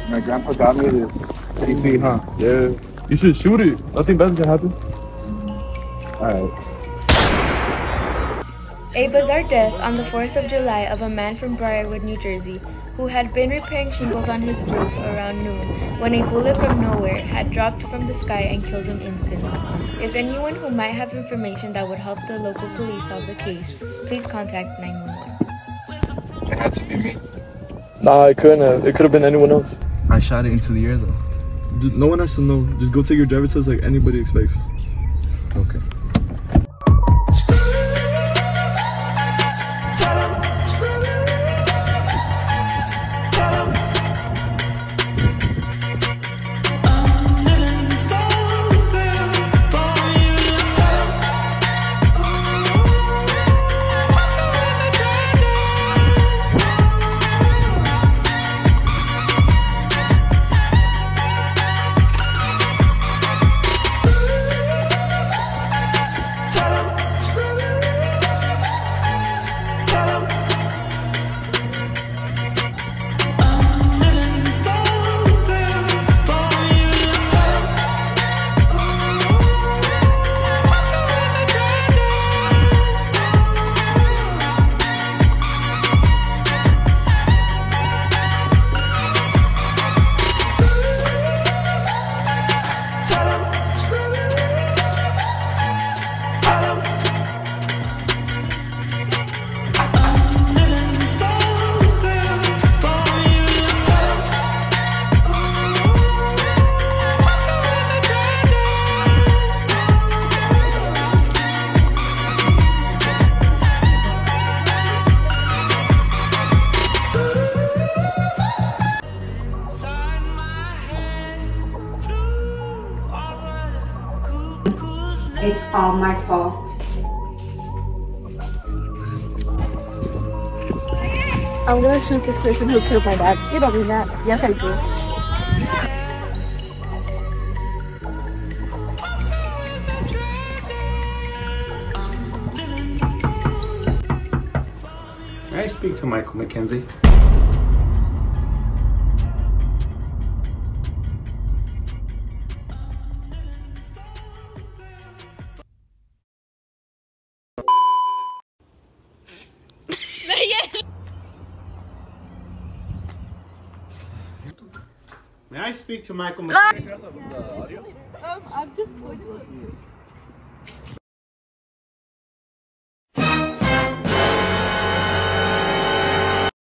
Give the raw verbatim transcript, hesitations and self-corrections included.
My grandpa got me this. Pretty sweet, huh? Yeah. You should shoot it. Nothing bad's gonna happen. Alright. A bizarre death on the fourth of July of a man from Briarwood, New Jersey, who had been repairing shingles on his roof around noon when a bullet from nowhere had dropped from the sky and killed him instantly. If anyone who might have information that would help the local police solve the case, please contact nine one one. It had to be me. Nah, it couldn't have. It could have been anyone else. I shot it into the air though. Just, no one has to know. Just go take your driver's test like anybody expects. Okay. It's all my fault. I'm gonna shoot the person who killed my dad. You don't mean that. Yes, I do. May I speak to Michael McKenzie? May I speak to Michael McKenzie? Um, I'm just going to listen.